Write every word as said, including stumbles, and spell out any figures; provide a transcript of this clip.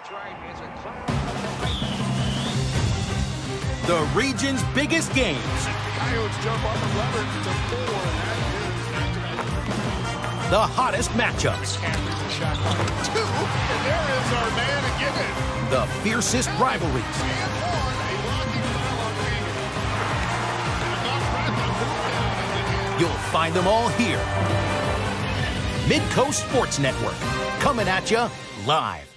The region's biggest games. Coyotes jump on the lever to four. The hottest matchups. Two, and there is our man again. The fiercest rivalries. You'll find them all here. Midcoast Sports Network, coming at you live.